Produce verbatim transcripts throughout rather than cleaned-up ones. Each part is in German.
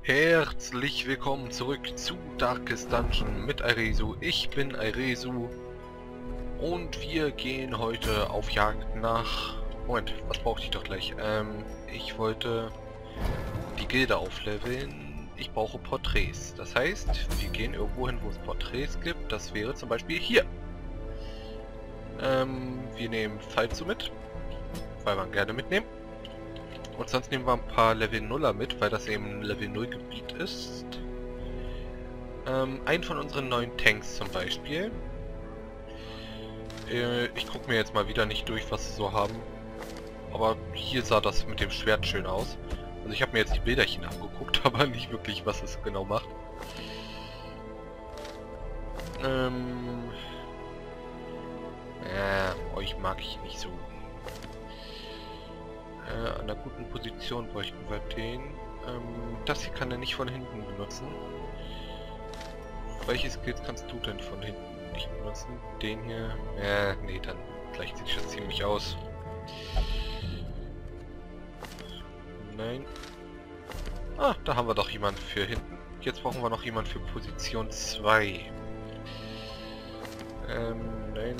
Herzlich willkommen zurück zu Darkest Dungeon mit Airesu. Ich bin Airesu und wir gehen heute auf Jagd nach... Moment, was brauchte ich doch gleich? Ähm, ich wollte die Gilde aufleveln. Ich brauche Porträts. Das heißt, wir gehen irgendwo hin, wo es Porträts gibt. Das wäre zum Beispiel hier. Ähm, wir nehmen Falzu mit, weil man gerne mitnehmen. Und sonst nehmen wir ein paar Level Nuller mit, weil das eben ein Level null Gebiet ist. Ähm, einen von unseren neuen Tanks zum Beispiel. Äh, ich gucke mir jetzt mal wieder nicht durch, was sie so haben. Aber hier sah das mit dem Schwert schön aus. Also ich habe mir jetzt die Bilderchen angeguckt, aber nicht wirklich, was es genau macht. Ähm... Ja, euch mag ich nicht so. Äh, an einer guten Position bräuchten wir den. Ähm, das hier kann er nicht von hinten benutzen. Welche Skills kannst du denn von hinten nicht benutzen? Den hier? Ja, nee, dann gleicht sich das ziemlich aus. Nein. Ah, da haben wir doch jemanden für hinten. Jetzt brauchen wir noch jemanden für Position zwei. Ähm, nein.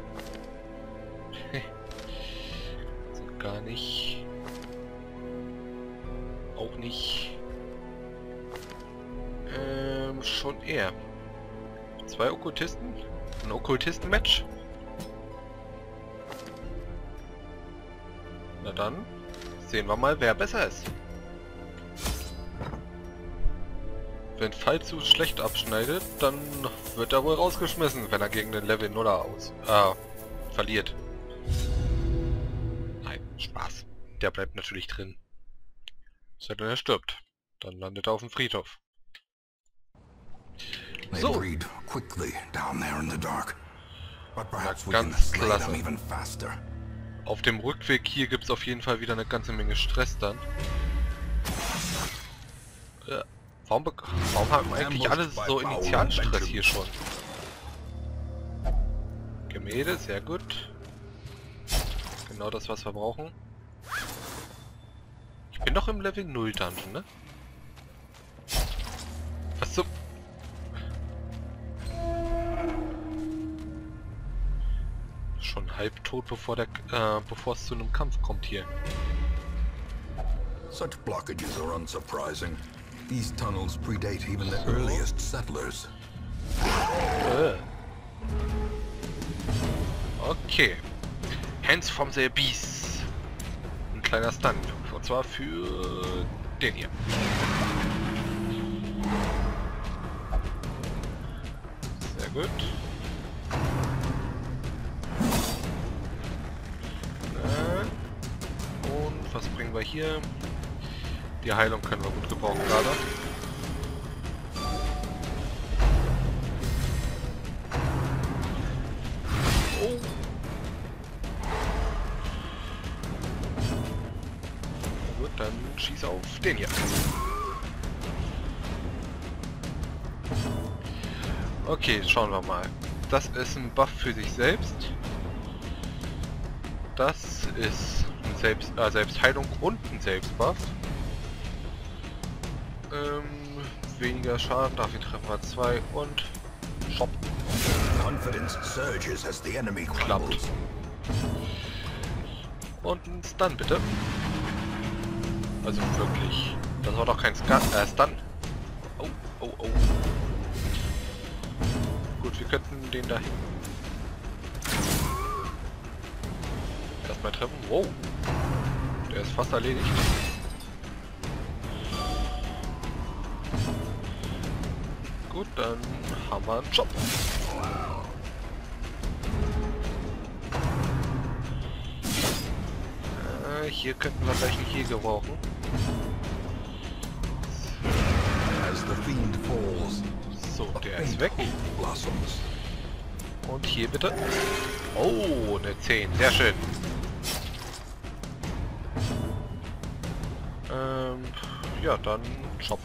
So gar nicht. Auch nicht. Ähm, schon eher. Zwei Okkultisten? Ein Okkultisten-Match? Na dann, sehen wir mal, wer besser ist. Wenn Falzu schlecht abschneidet, dann wird er wohl rausgeschmissen, wenn er gegen den Level Nuller aus äh, verliert. Nein, Spaß. Der bleibt natürlich drin. Sei denn er stirbt. Dann landet er auf dem Friedhof. So. Ganz klasse. Auf dem Rückweg hier gibt es auf jeden Fall wieder eine ganze Menge Stress dann. Äh, warum, warum haben eigentlich alle so Initialstress hier schon? Gemälde, sehr gut. Genau das, was wir brauchen. Ich bin doch im Level null Dungeon, ne? Was zum... Schon halb tot, bevor der, äh, bevor es zu einem Kampf kommt hier. Such blockages are unsurprising. These tunnels predate even the earliest settlers. Äh. Okay. Hands from the Beast. Ein kleiner Stunt. Und zwar für den hier. Sehr gut. Und was bringen wir hier? Die Heilung können wir gut gebrauchen gerade. Oh. Gut, dann schieß auf den hier. Okay, schauen wir mal. Das ist ein Buff für sich selbst. Das ist ein Selbst, äh, Selbstheilung und ein Selbstbuff. Ähm, weniger Schaden, dafür treffen wir zwei und Shop. Klappt. Und ein Stun bitte. Also wirklich. Das war doch kein Scan äh, Stun. Oh, oh, oh. Gut, wir könnten den da hinten erstmal treffen. Wow. Der ist fast erledigt. Gut, dann haben wir einen Job. Äh, hier könnten wir gleich einen Heal gebrauchen. So, der ist weg. Und hier bitte. Oh, eine zehn. Sehr schön. Ähm, ja, dann Shop.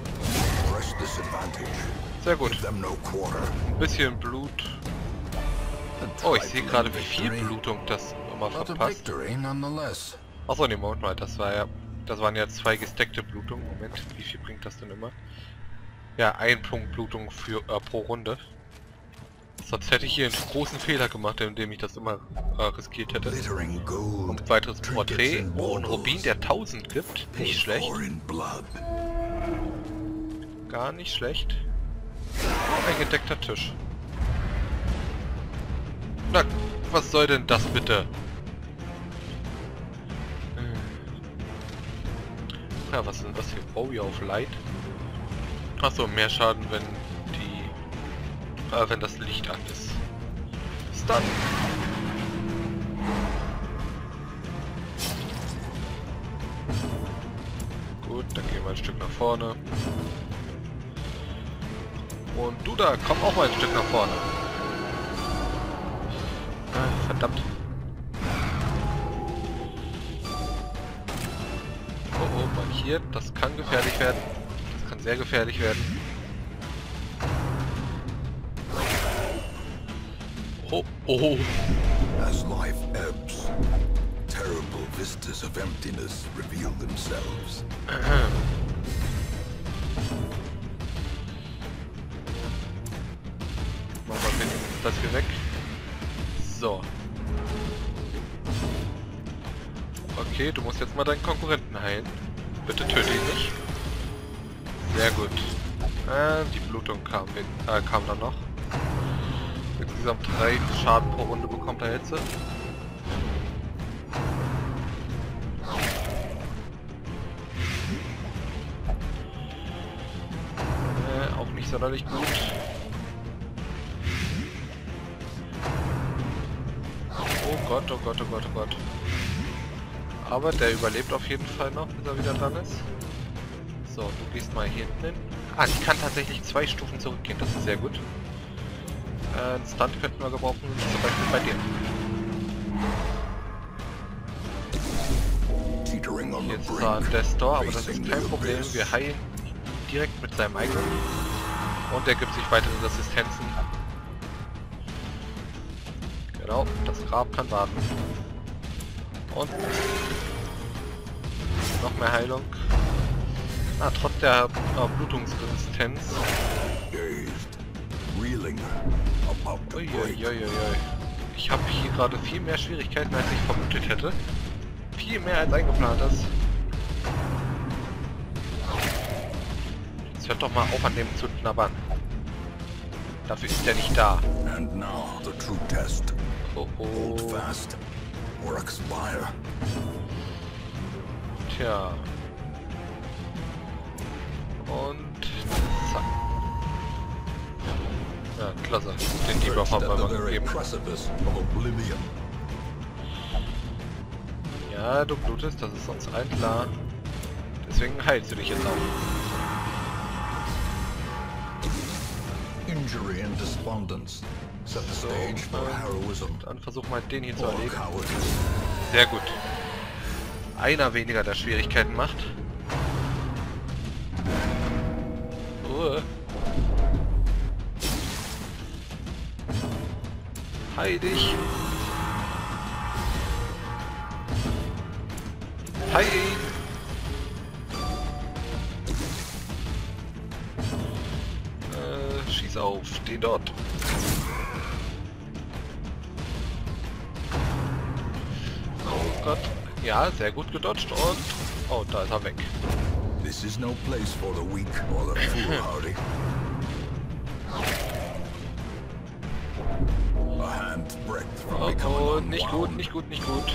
Sehr gut. Ein bisschen Blut. Oh, ich sehe gerade, wie viel Blutung das nochmal verpasst. Achso, ne, Moment mal, das war ja Das waren ja zwei gesteckte Blutungen. Moment, wie viel bringt das denn immer? Ja, ein Punkt Blutung für äh, pro Runde. Sonst hätte ich hier einen großen Fehler gemacht, indem ich das immer äh, riskiert hätte. Und ein weiteres Porträt. Oh, ein Rubin, der tausend gibt. Nicht schlecht. Gar nicht schlecht. Oh, ein gedeckter Tisch. Na, was soll denn das bitte? Ja, was ist denn das hier? Warrior of Light. Achso, mehr Schaden, wenn die... Äh, wenn das Licht an ist. Stun! Gut, dann gehen wir ein Stück nach vorne. Und du da, komm auch mal ein Stück nach vorne. Ah, verdammt. Oh oh, markiert. Das kann gefährlich werden. Das kann sehr gefährlich werden. Oh oh. As life ebbs, terrible vistas of emptiness reveal themselves. Machen wir wenigstens das hier weg. So. Okay, du musst jetzt mal deinen Konkurrenten heilen. Bitte töte ihn nicht. Sehr gut. Äh, die Blutung kam, äh, kam dann noch. Insgesamt drei Schaden pro Runde bekommt er jetzt. Äh, auch nicht sonderlich gut. Oh Gott, oh Gott, oh Gott, oh Gott. Aber der überlebt auf jeden Fall noch, bis er wieder dran ist. So, du gehst mal hier hinten hin. Ah, die kann tatsächlich zwei Stufen zurückgehen, das ist sehr gut. Äh, einen Stunt könnten wir gebrauchen, zum Beispiel bei dir. Jetzt zwar ein Death Door, aber das ist kein Problem. Wir heilen direkt mit seinem eigenen. Und er gibt sich weitere Resistenzen. Genau, das Grab kann warten. Und noch mehr Heilung. Ah, trotz der äh, Blutungsresistenz. Uiuiuiui. Ich habe hier gerade viel mehr Schwierigkeiten, als ich vermutet hätte. Viel mehr als eingeplant ist. Jetzt hört doch mal auf, an dem zu knabbern. Dafür ist er nicht da. And now the true test. Oh oh. Hold fast or expire. Tja. Und zack. Ja, klasse. Den Debuff haben wir mal gegeben. Ja, du blutest, das ist uns allen klar. Deswegen heilst du dich jetzt auch. Injury and despondence. Set the stage for heroism. Dann versuch mal den hier zu erledigen. Sehr gut. Einer weniger, der Schwierigkeiten macht. Oh. Heil dich. Heil ihn. Äh, schieß auf den dort. Oh Gott. Ja, sehr gut gedodged und... Oh, da ist er weg. This is no place for the weak or the foolhardy. A handbreadth from Oh, becoming oh, nicht gut, unwound. nicht gut, nicht gut.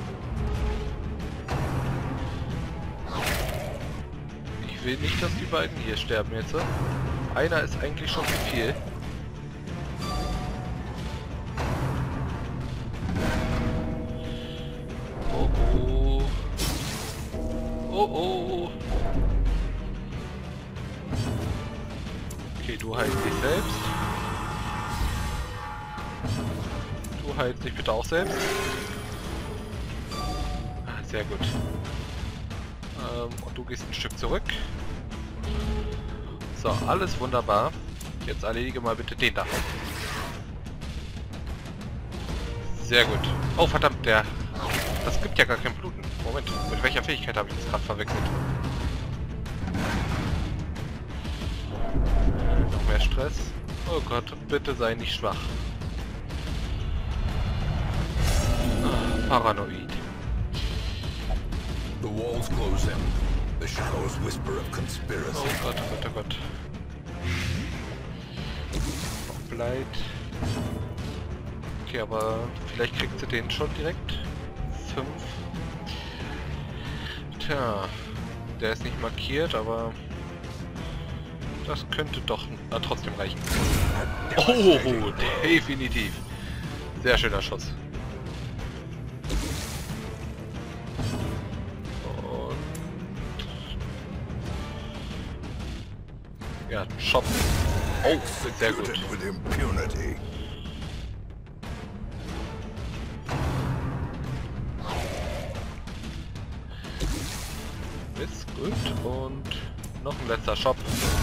Ich will nicht, dass die beiden hier sterben jetzt. Einer ist eigentlich schon zu viel. Oh oh. Oh oh. Okay, du heilst dich selbst. Du heilst dich bitte auch selbst. Ah, sehr gut. Ähm, und du gehst ein Stück zurück. So, alles wunderbar. Jetzt erledige mal bitte den da. Sehr gut. Oh verdammt, der... Das gibt ja gar kein Bluten. Moment, mit welcher Fähigkeit habe ich das gerade verwechselt? Äh, noch mehr Stress. Oh Gott, bitte sei nicht schwach. Ah, paranoid. The walls close in. The shadows whisper of conspiracy. Oh Gott, oh Gott, oh Gott. Bleibt. Okay, aber vielleicht kriegt sie den schon direkt. Fünf. Tja, der ist nicht markiert, aber das könnte doch äh, trotzdem reichen. Oh, definitiv. Sehr schöner Schuss. Und ja, Shop. Oh, sehr gut. Ist gut. Und noch ein letzter Shop.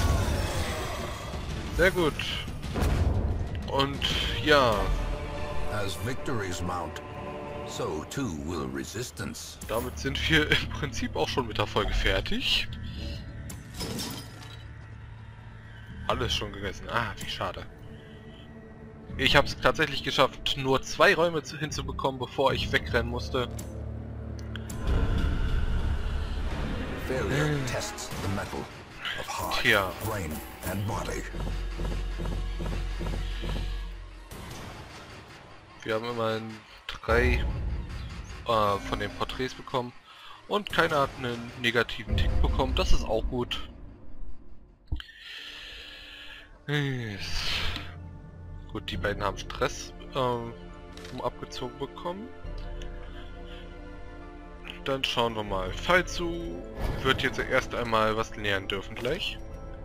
Sehr gut. Und ja. As victories mount, so too will resistance. Damit sind wir im Prinzip auch schon mit der Folge fertig. Alles schon gegessen. Ah, wie schade. Ich habe es tatsächlich geschafft, nur zwei Räume zu, hinzubekommen, bevor ich wegrennen musste. Failure tests the metal of heart, Tja. brain and body. Wir haben immerhin drei äh, von den Porträts bekommen und keiner hat einen negativen Tick bekommen. Das ist auch gut. Yes. Gut, die beiden haben Stress äh, abgezogen bekommen. Dann schauen wir mal. Falzu wird jetzt erst einmal was lernen dürfen gleich.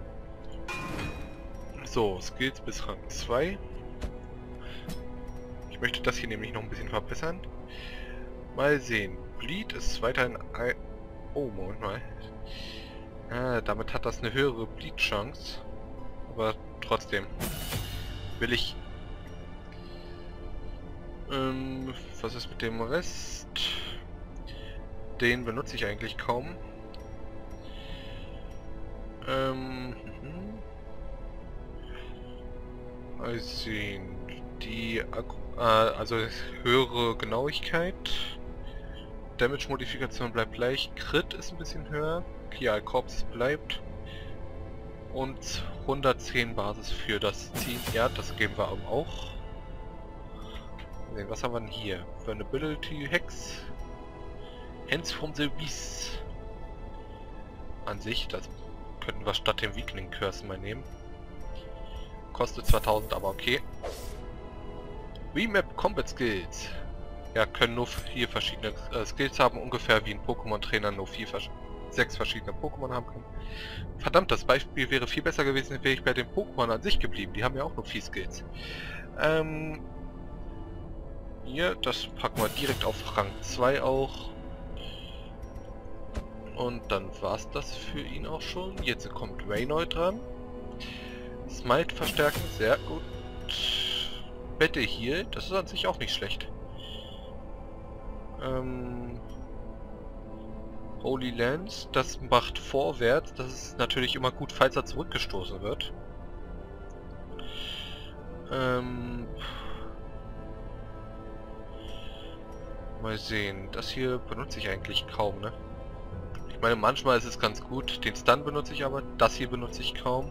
So, Skills bis Rang zwei. Ich möchte das hier nämlich noch ein bisschen verbessern. Mal sehen. Bleed ist weiterhin ein... Oh, Moment mal. Ah, damit hat das eine höhere Bleed-Chance. Aber trotzdem. Will ich... Ähm, was ist mit dem Rest? Den benutze ich eigentlich kaum. Ähm... Mal sehen. Die... Äh, also höhere Genauigkeit. Damage-Modifikation bleibt gleich. Crit ist ein bisschen höher. Kial Corps bleibt. Und hundertzehn Basis für das Team. Ja, das geben wir aber auch. Was haben wir denn hier? Vulnerability, Hex. Hands from the Beast. An sich, das könnten wir statt dem Weakling Curse mal nehmen. Kostet zwar tausend, aber okay. Remap Combat Skills. Ja, können nur vier verschiedene äh, Skills haben, ungefähr wie ein Pokémon-Trainer nur vier, sechs verschiedene Pokémon haben kann. Verdammt, das Beispiel wäre viel besser gewesen, wäre ich bei den Pokémon an sich geblieben. Die haben ja auch nur vier Skills. Ähm, hier, das packen wir direkt auf Rang zwei auch. Und dann war's das für ihn auch schon. Jetzt kommt Raynold dran. Smite verstärken, sehr gut. Battle Heal, das ist an sich auch nicht schlecht. Ähm, Holy Lance, das macht vorwärts. Das ist natürlich immer gut, falls er zurückgestoßen wird. Ähm, mal sehen, das hier benutze ich eigentlich kaum, ne? Ich meine, manchmal ist es ganz gut. Den Stun benutze ich aber, das hier benutze ich kaum.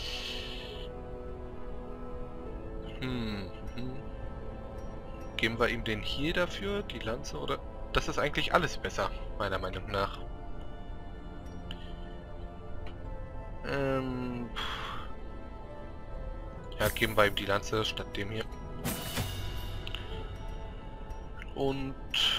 Hm, hm. Geben wir ihm den Heal dafür, die Lanze, oder? Das ist eigentlich alles besser, meiner Meinung nach. Ähm... Ja, geben wir ihm die Lanze statt dem hier. Und...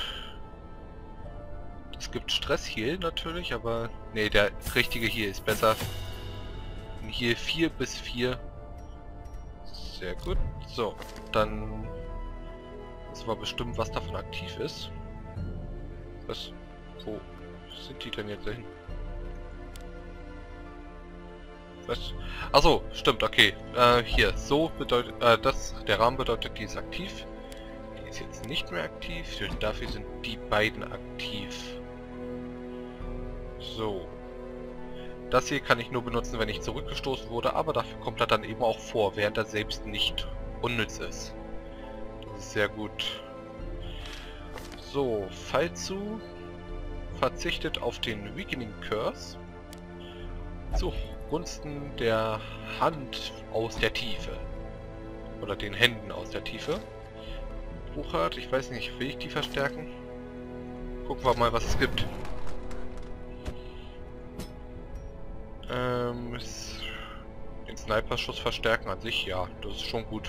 Es gibt Stress-Heal natürlich, aber... Ne, der richtige Heal ist besser. Heal vier bis vier. Sehr gut. So, dann... müssen wir bestimmen, was davon aktiv ist. Was? Wo sind die denn jetzt hin? Was? Achso, stimmt, okay. Äh, hier, so bedeutet, äh, das, der Rahmen bedeutet, die ist aktiv. Die ist jetzt nicht mehr aktiv, dafür sind die beiden aktiv. So. Das hier kann ich nur benutzen, wenn ich zurückgestoßen wurde, aber dafür kommt er dann eben auch vor, während er selbst nicht unnütz ist. Das ist sehr gut. So, Fallzu verzichtet auf den Weakening Curse zugunsten der Hand aus der Tiefe. Oder den Händen aus der Tiefe. Buchert, ich weiß nicht, will ich die verstärken? Gucken wir mal, was es gibt. Ähm, ist den Sniper-Schuss verstärken an sich, ja, das ist schon gut.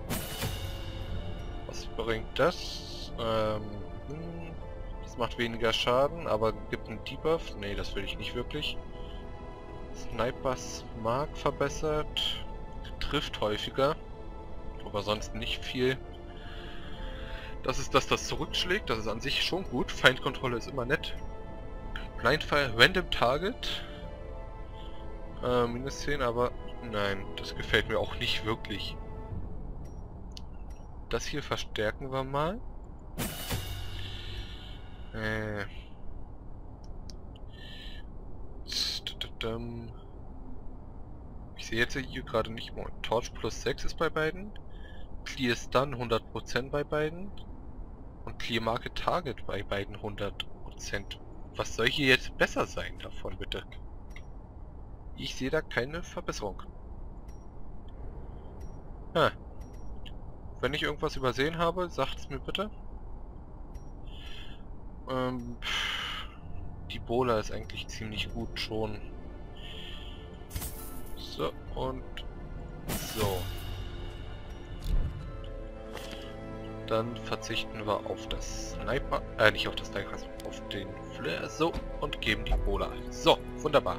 Was bringt das? Ähm, das macht weniger Schaden, aber gibt einen Debuff. Ne, das will ich nicht wirklich. Snipers Mark verbessert. Trifft häufiger. Aber sonst nicht viel. Das ist das, das zurückschlägt. Das ist an sich schon gut. Feindkontrolle ist immer nett. Blindfire Random Target. Äh, minus zehn, aber nein, das gefällt mir auch nicht wirklich. Das hier verstärken wir mal. Äh. Ich sehe jetzt hier gerade nicht mal. Torch plus sechs ist bei beiden. Clear Stun hundert Prozent bei beiden. Und Clear Market Target bei beiden hundert Prozent. Was soll hier jetzt besser sein davon, bitte? Ich sehe da keine Verbesserung. Hm. Wenn ich irgendwas übersehen habe, sagt es mir bitte. Ähm, die Bola ist eigentlich ziemlich gut schon. So, und so. Dann verzichten wir auf das Sniper, äh, nicht auf das Sniper, auf den Flare, so, und geben die Bola ein. So, wunderbar.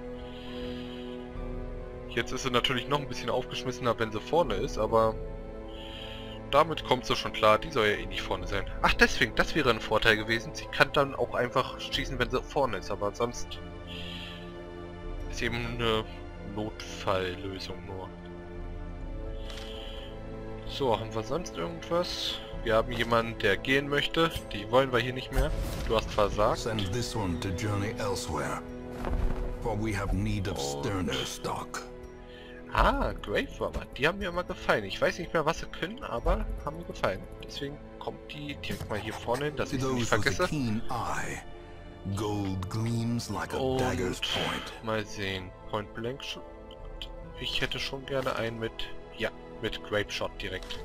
Jetzt ist sie natürlich noch ein bisschen aufgeschmissener, wenn sie vorne ist, aber damit kommt sie schon klar, die soll ja eh nicht vorne sein. Ach, deswegen, das wäre ein Vorteil gewesen. Sie kann dann auch einfach schießen, wenn sie vorne ist, aber sonst ist eben eine Notfalllösung nur. So, haben wir sonst irgendwas? Wir haben jemanden, der gehen möchte. Die wollen wir hier nicht mehr. Du hast versagt. Send this one to journey elsewhere. For we have need of Und sterner stock. Ah, Grave Robber. Die haben mir immer gefallen. Ich weiß nicht mehr, was sie können, aber haben mir gefallen. Deswegen kommt die direkt mal hier vorne hin, dass ich sie nicht vergesse. Gold gleams like a Und dagger's point. mal sehen. Point Blank Shot. Ich hätte schon gerne einen mit... Ja, mit Grape Shot direkt.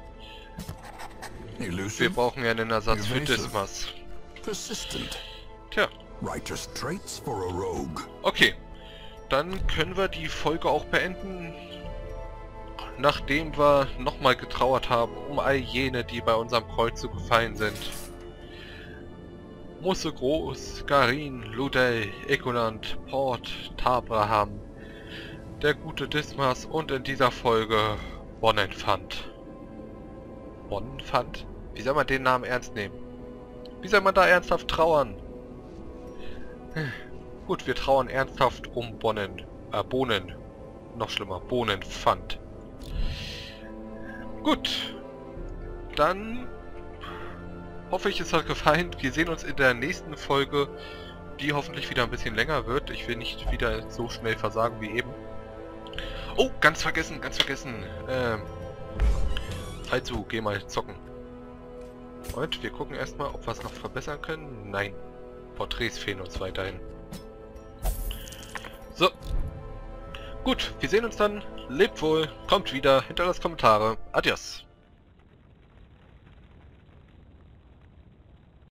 Elusive, Wir brauchen ja einen Ersatz für evasive, Dismas. persistent. Tja. Righteous traits for a rogue. Okay. Dann können wir die Folge auch beenden. Nachdem wir nochmal getrauert haben um all jene, die bei unserem Kreuzzug gefallen sind. Musse Groß, Garin, Ludel, Ekuland, Port, Tabraham, der gute Dismas und in dieser Folge Bonenfant. Bonenfant? Wie soll man den Namen ernst nehmen? Wie soll man da ernsthaft trauern? Gut, wir trauern ernsthaft um Bonnen, äh, Bohnen. Noch schlimmer, Bonenfant. Gut, dann hoffe ich, es hat gefallen. Wir sehen uns in der nächsten Folge, die hoffentlich wieder ein bisschen länger wird. Ich will nicht wieder so schnell versagen wie eben. Oh, ganz vergessen, ganz vergessen. Ähm, Fallzu, geh mal zocken. Und wir gucken erstmal, ob wir es noch verbessern können. Nein, Porträts fehlen uns weiterhin. So. Gut, wir sehen uns dann. Lebt wohl, kommt wieder, hinterlasst Kommentare. Adios.